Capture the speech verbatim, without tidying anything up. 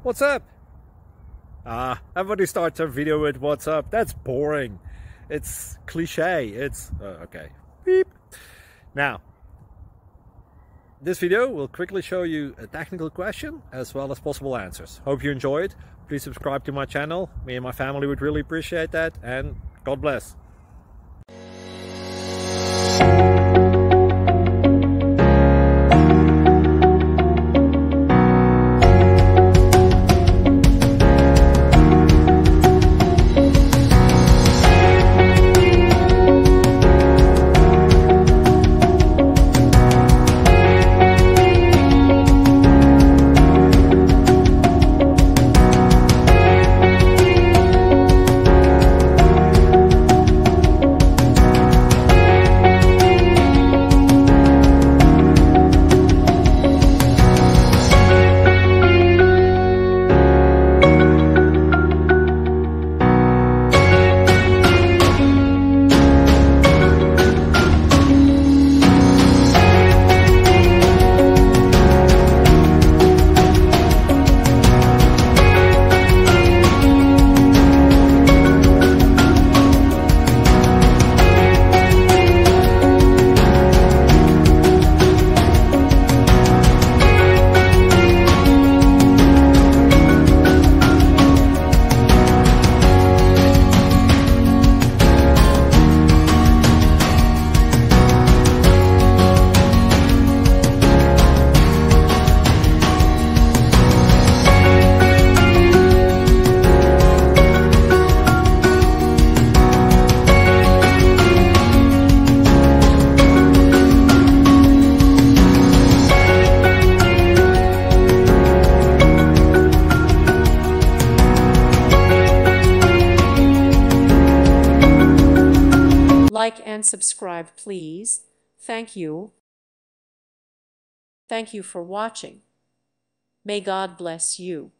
What's up? Ah, everybody starts their video with what's up. That's boring. It's cliche. It's uh, okay. Beep. Now, this video will quickly show you a technical question as well as possible answers. Hope you enjoy it. Please subscribe to my channel. Me and my family would really appreciate that, and God bless. Like and subscribe, please. Thank you. Thank you for watching. May God bless you.